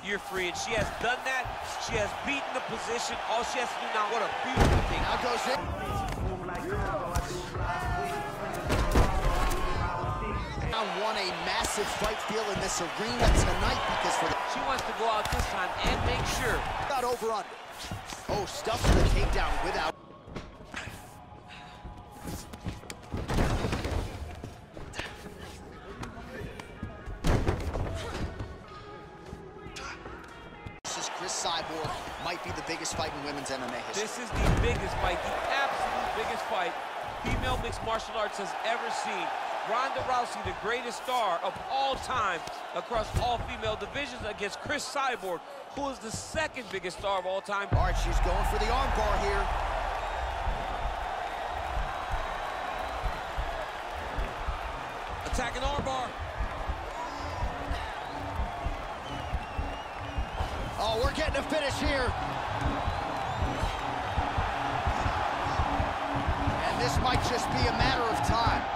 you're free. And she has done that. She has beaten the position. All she has to do now, what a beautiful thing. Now goes in. Won a massive fight feel in this arena tonight because she wants to go out this time and make sure. Got over under. Oh, stuffs the takedown without. This is Cris Cyborg. Might be the biggest fight in women's MMA history. This is the biggest fight, the absolute biggest fight female mixed martial arts has ever seen. Ronda Rousey, the greatest star of all time across all female divisions, against Cris Cyborg, who is the second biggest star of all time. All right, she's going for the arm bar here. Attacking arm bar. Oh, we're getting a finish here. And this might just be a matter of time.